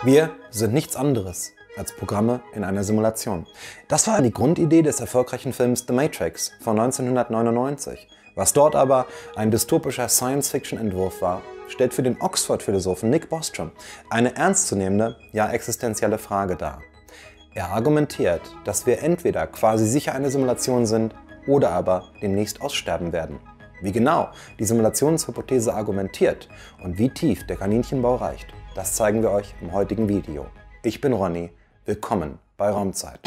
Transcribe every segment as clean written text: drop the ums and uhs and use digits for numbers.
Wir sind nichts anderes als Programme in einer Simulation. Das war die Grundidee des erfolgreichen Films The Matrix von 1999. Was dort aber ein dystopischer Science-Fiction-Entwurf war, stellt für den Oxford-Philosophen Nick Bostrom eine ernstzunehmende, ja existenzielle Frage dar. Er argumentiert, dass wir entweder quasi sicher eine Simulation sind oder aber demnächst aussterben werden. Wie genau die Simulationshypothese argumentiert und wie tief der Kaninchenbau reicht, das zeigen wir euch im heutigen Video. Ich bin Ronny, willkommen bei Raumzeit.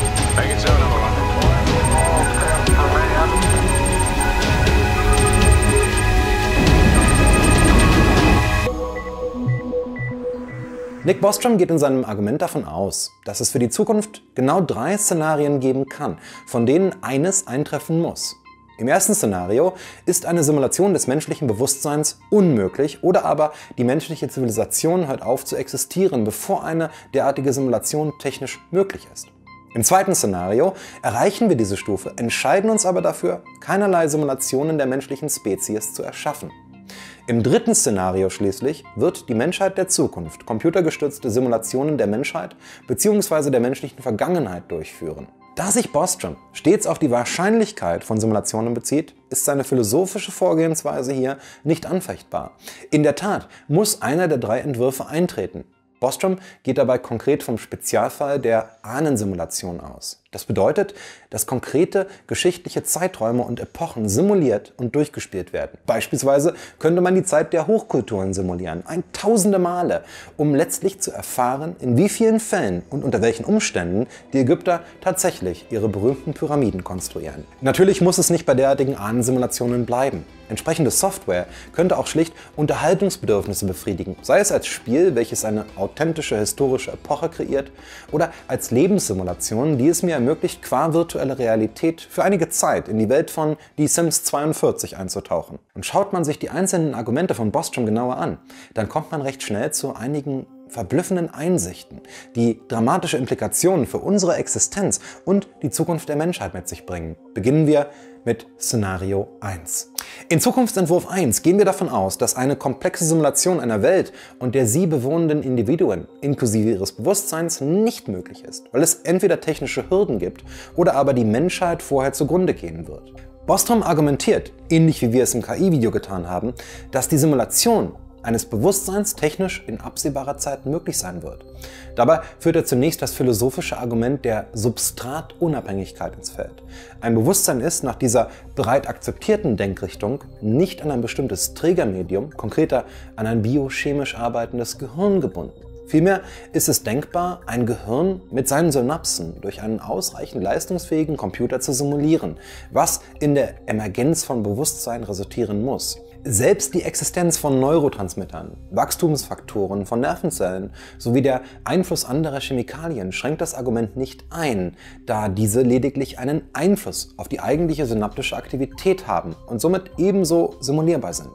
Nick Bostrom geht in seinem Argument davon aus, dass es für die Zukunft genau 3 Szenarien geben kann, von denen eines eintreffen muss. Im ersten Szenario ist eine Simulation des menschlichen Bewusstseins unmöglich oder aber die menschliche Zivilisation hört auf zu existieren, bevor eine derartige Simulation technisch möglich ist. Im zweiten Szenario erreichen wir diese Stufe, entscheiden uns aber dafür, keinerlei Simulationen der menschlichen Spezies zu erschaffen. Im dritten Szenario schließlich wird die Menschheit der Zukunft computergestützte Simulationen der Menschheit bzw. der menschlichen Vergangenheit durchführen. Da sich Bostrom stets auf die Wahrscheinlichkeit von Simulationen bezieht, ist seine philosophische Vorgehensweise hier nicht anfechtbar. In der Tat muss einer der 3 Entwürfe eintreten. Bostrom geht dabei konkret vom Spezialfall der Ahnensimulation aus. Das bedeutet, dass konkrete geschichtliche Zeiträume und Epochen simuliert und durchgespielt werden. Beispielsweise könnte man die Zeit der Hochkulturen simulieren, tausende Male, um letztlich zu erfahren, in wie vielen Fällen und unter welchen Umständen die Ägypter tatsächlich ihre berühmten Pyramiden konstruieren. Natürlich muss es nicht bei derartigen Ahnensimulationen bleiben. Entsprechende Software könnte auch schlicht Unterhaltungsbedürfnisse befriedigen, sei es als Spiel, welches eine authentische historische Epoche kreiert, oder als Lebenssimulation, die es mir ermöglicht, qua virtuelle Realität für einige Zeit in die Welt von Die Sims 42 einzutauchen. Und schaut man sich die einzelnen Argumente von Bostrom genauer an, dann kommt man recht schnell zu einigen verblüffenden Einsichten, die dramatische Implikationen für unsere Existenz und die Zukunft der Menschheit mit sich bringen. Beginnen wir mit Szenario 1. In Zukunftsentwurf 1 gehen wir davon aus, dass eine komplexe Simulation einer Welt und der sie bewohnenden Individuen inklusive ihres Bewusstseins nicht möglich ist, weil es entweder technische Hürden gibt oder aber die Menschheit vorher zugrunde gehen wird. Bostrom argumentiert, ähnlich wie wir es im KI-Video getan haben, dass die Simulation eines Bewusstseins technisch in absehbarer Zeit möglich sein wird. Dabei führt er zunächst das philosophische Argument der Substratunabhängigkeit ins Feld. Ein Bewusstsein ist nach dieser breit akzeptierten Denkrichtung nicht an ein bestimmtes Trägermedium, konkreter an ein biochemisch arbeitendes Gehirn gebunden. Vielmehr ist es denkbar, ein Gehirn mit seinen Synapsen durch einen ausreichend leistungsfähigen Computer zu simulieren, was in der Emergenz von Bewusstsein resultieren muss. Selbst die Existenz von Neurotransmittern, Wachstumsfaktoren von Nervenzellen sowie der Einfluss anderer Chemikalien schränkt das Argument nicht ein, da diese lediglich einen Einfluss auf die eigentliche synaptische Aktivität haben und somit ebenso simulierbar sind.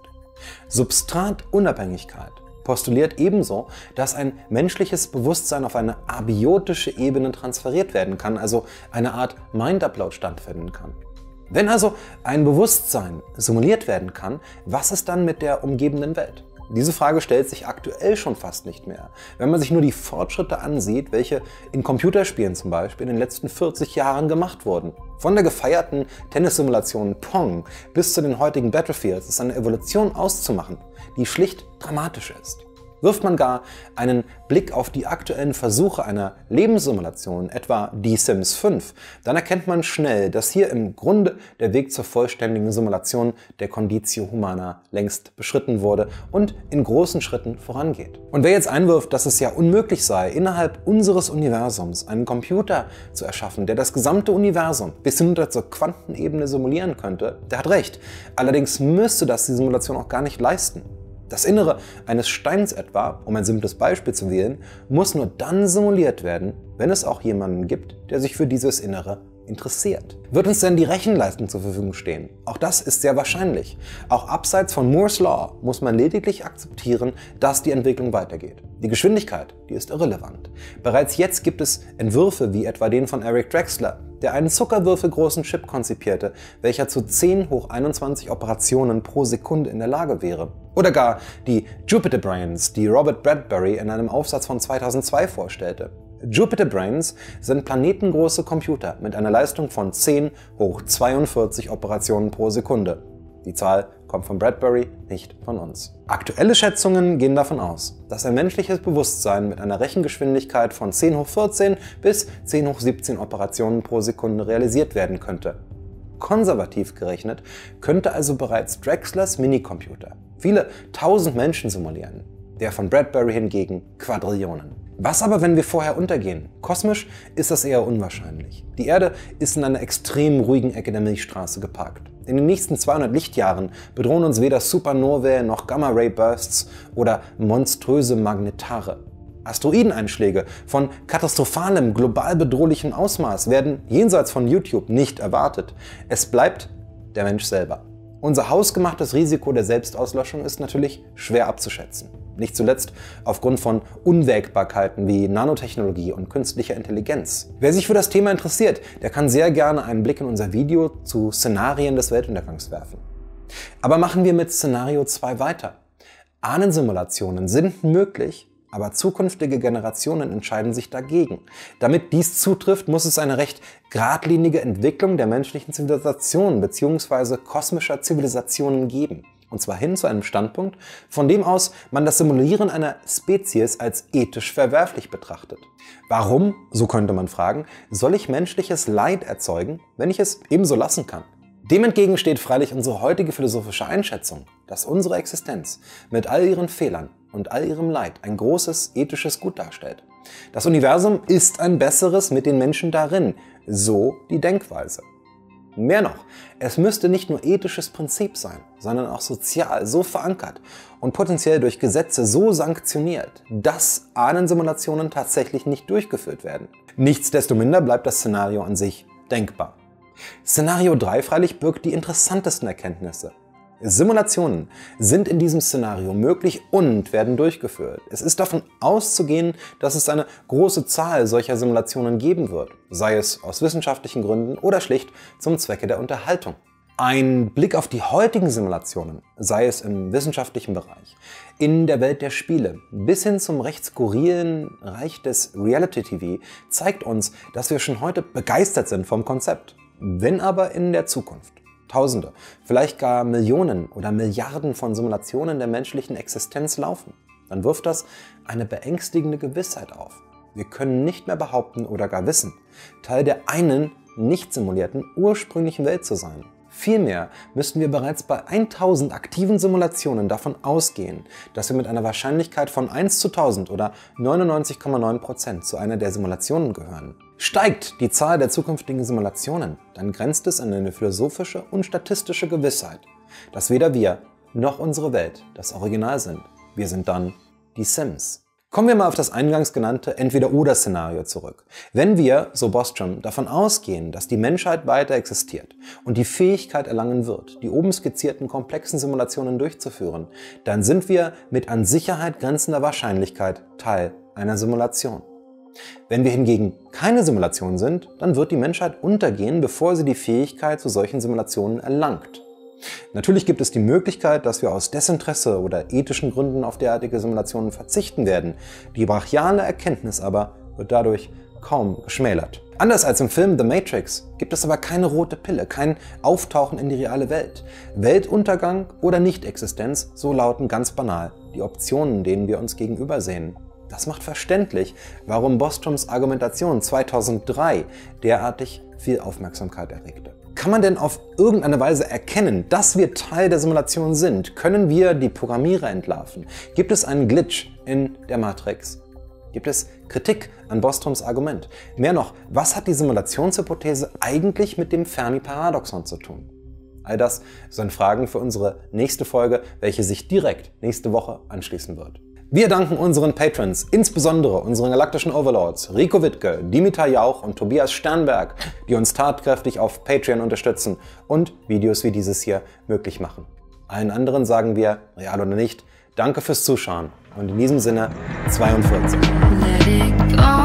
Substratunabhängigkeit postuliert ebenso, dass ein menschliches Bewusstsein auf eine abiotische Ebene transferiert werden kann, also eine Art Mind-Upload stattfinden kann. Wenn also ein Bewusstsein simuliert werden kann, was ist dann mit der umgebenden Welt? Diese Frage stellt sich aktuell schon fast nicht mehr, wenn man sich nur die Fortschritte ansieht, welche in Computerspielen zum Beispiel in den letzten 40 Jahren gemacht wurden. Von der gefeierten Tennissimulation Pong bis zu den heutigen Battlefields ist eine Evolution auszumachen, die schlicht dramatisch ist. Wirft man gar einen Blick auf die aktuellen Versuche einer Lebenssimulation, etwa Die Sims 5, dann erkennt man schnell, dass hier im Grunde der Weg zur vollständigen Simulation der Conditio Humana längst beschritten wurde und in großen Schritten vorangeht. Und wer jetzt einwirft, dass es ja unmöglich sei, innerhalb unseres Universums einen Computer zu erschaffen, der das gesamte Universum bis hinunter zur Quantenebene simulieren könnte, der hat recht. Allerdings müsste das die Simulation auch gar nicht leisten. Das Innere eines Steins etwa, um ein simples Beispiel zu wählen, muss nur dann simuliert werden, wenn es auch jemanden gibt, der sich für dieses Innere interessiert. Wird uns denn die Rechenleistung zur Verfügung stehen? Auch das ist sehr wahrscheinlich. Auch abseits von Moore's Law muss man lediglich akzeptieren, dass die Entwicklung weitergeht. Die Geschwindigkeit, die ist irrelevant. Bereits jetzt gibt es Entwürfe wie etwa den von Eric Drexler, der einen zuckerwürfelgroßen Chip konzipierte, welcher zu 10 hoch 21 Operationen pro Sekunde in der Lage wäre. Oder gar die Jupiter Brains, die Robert Bradbury in einem Aufsatz von 2002 vorstellte. Jupiter Brains sind planetengroße Computer mit einer Leistung von 10 hoch 42 Operationen pro Sekunde. Die Zahl kommt von Bradbury, nicht von uns. Aktuelle Schätzungen gehen davon aus, dass ein menschliches Bewusstsein mit einer Rechengeschwindigkeit von 10 hoch 14 bis 10 hoch 17 Operationen pro Sekunde realisiert werden könnte. Konservativ gerechnet könnte also bereits Drexlers Minicomputer viele tausend Menschen simulieren, der von Bradbury hingegen Quadrillionen. Was aber, wenn wir vorher untergehen? Kosmisch ist das eher unwahrscheinlich. Die Erde ist in einer extrem ruhigen Ecke der Milchstraße geparkt. In den nächsten 200 Lichtjahren bedrohen uns weder Supernovae noch Gamma-Ray-Bursts oder monströse Magnetare. Asteroideneinschläge von katastrophalem, global bedrohlichem Ausmaß werden jenseits von YouTube nicht erwartet. Es bleibt der Mensch selber. Unser hausgemachtes Risiko der Selbstauslöschung ist natürlich schwer abzuschätzen. Nicht zuletzt aufgrund von Unwägbarkeiten wie Nanotechnologie und künstlicher Intelligenz. Wer sich für das Thema interessiert, der kann sehr gerne einen Blick in unser Video zu Szenarien des Weltuntergangs werfen. Aber machen wir mit Szenario 2 weiter. Ahnensimulationen sind möglich, aber zukünftige Generationen entscheiden sich dagegen. Damit dies zutrifft, muss es eine recht geradlinige Entwicklung der menschlichen Zivilisation bzw. kosmischer Zivilisationen geben. Und zwar hin zu einem Standpunkt, von dem aus man das Simulieren einer Spezies als ethisch verwerflich betrachtet. Warum, so könnte man fragen, soll ich menschliches Leid erzeugen, wenn ich es ebenso lassen kann? Dem entgegen steht freilich unsere heutige philosophische Einschätzung, dass unsere Existenz mit all ihren Fehlern und all ihrem Leid ein großes ethisches Gut darstellt. Das Universum ist ein besseres mit den Menschen darin, so die Denkweise. Mehr noch, es müsste nicht nur ethisches Prinzip sein, sondern auch sozial so verankert und potenziell durch Gesetze so sanktioniert, dass Ahnensimulationen tatsächlich nicht durchgeführt werden. Nichtsdestominder bleibt das Szenario an sich denkbar. Szenario 3 freilich birgt die interessantesten Erkenntnisse. Simulationen sind in diesem Szenario möglich und werden durchgeführt. Es ist davon auszugehen, dass es eine große Zahl solcher Simulationen geben wird, sei es aus wissenschaftlichen Gründen oder schlicht zum Zwecke der Unterhaltung. Ein Blick auf die heutigen Simulationen, sei es im wissenschaftlichen Bereich, in der Welt der Spiele, bis hin zum recht skurrilen Reich des Reality-TV, zeigt uns, dass wir schon heute begeistert sind vom Konzept. Wenn aber in der Zukunft Tausende, vielleicht gar Millionen oder Milliarden von Simulationen der menschlichen Existenz laufen, dann wirft das eine beängstigende Gewissheit auf. Wir können nicht mehr behaupten oder gar wissen, Teil der einen nicht simulierten ursprünglichen Welt zu sein. Vielmehr müssten wir bereits bei 1000 aktiven Simulationen davon ausgehen, dass wir mit einer Wahrscheinlichkeit von 1 zu 1000 oder 99,9% zu einer der Simulationen gehören. Steigt die Zahl der zukünftigen Simulationen, dann grenzt es an eine philosophische und statistische Gewissheit, dass weder wir noch unsere Welt das Original sind. Wir sind dann die Sims. Kommen wir mal auf das eingangs genannte Entweder-oder-Szenario zurück. Wenn wir, so Bostrom, davon ausgehen, dass die Menschheit weiter existiert und die Fähigkeit erlangen wird, die oben skizzierten komplexen Simulationen durchzuführen, dann sind wir mit an Sicherheit grenzender Wahrscheinlichkeit Teil einer Simulation. Wenn wir hingegen keine Simulation sind, dann wird die Menschheit untergehen, bevor sie die Fähigkeit zu solchen Simulationen erlangt. Natürlich gibt es die Möglichkeit, dass wir aus Desinteresse oder ethischen Gründen auf derartige Simulationen verzichten werden. Die brachiale Erkenntnis aber wird dadurch kaum geschmälert. Anders als im Film The Matrix gibt es aber keine rote Pille, kein Auftauchen in die reale Welt. Weltuntergang oder Nichtexistenz, so lauten ganz banal die Optionen, denen wir uns gegenüber sehen. Das macht verständlich, warum Bostroms Argumentation 2003 derartig viel Aufmerksamkeit erregte. Kann man denn auf irgendeine Weise erkennen, dass wir Teil der Simulation sind? Können wir die Programmierer entlarven? Gibt es einen Glitch in der Matrix? Gibt es Kritik an Bostroms Argument? Mehr noch, was hat die Simulationshypothese eigentlich mit dem Fermi-Paradoxon zu tun? All das sind Fragen für unsere nächste Folge, welche sich direkt nächste Woche anschließen wird. Wir danken unseren Patrons, insbesondere unseren galaktischen Overlords Rico Wittke, Dimitar Jauch und Tobias Sternberg, die uns tatkräftig auf Patreon unterstützen und Videos wie dieses hier möglich machen. Allen anderen sagen wir, real oder nicht, danke fürs Zuschauen und in diesem Sinne 42.